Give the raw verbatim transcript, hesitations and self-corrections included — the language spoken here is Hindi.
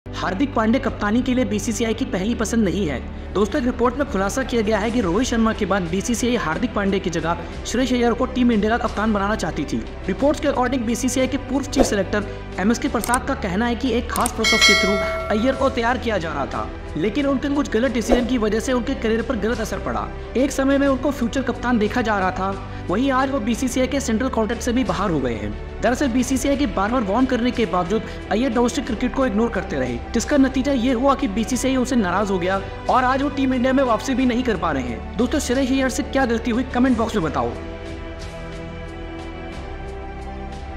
हार्दिक पांड्या कप्तानी के लिए बीसीसीआई की पहली पसंद नहीं है। दोस्तों, एक रिपोर्ट में खुलासा किया गया है कि रोहित शर्मा के बाद बीसीसीआई हार्दिक पांड्या की जगह श्रेयस अय्यर को टीम इंडिया का कप्तान बनाना चाहती थी। रिपोर्ट्स के अकॉर्डिंग बीसीसीआई के पूर्व चीफ सिलेक्टर एम एस के प्रसाद का कहना है कि एक खास प्रोसेस के थ्रू अय्यर को तैयार किया जा रहा था, लेकिन उनके कुछ गलत डिसीजन की वजह से उनके करियर पर गलत असर पड़ा। एक समय में उनको फ्यूचर कप्तान देखा जा रहा था, वहीं आज वो बीसीसीआई के सेंट्रल कॉन्ट्रैक्ट से भी बाहर हो गए हैं। दरअसल बीसीसीआई के बार बार वार्न करने के बावजूद अय्यर डोमेस्टिक क्रिकेट को इग्नोर करते रहे, जिसका नतीजा ये हुआ कि बीसीसीआई उनसे नाराज हो गया और आज वो टीम इंडिया में वापसी भी नहीं कर पा रहे हैं। दोस्तों, श्रेयस अय्यर से क्या गलती हुई, कमेंट बॉक्स में बताओ।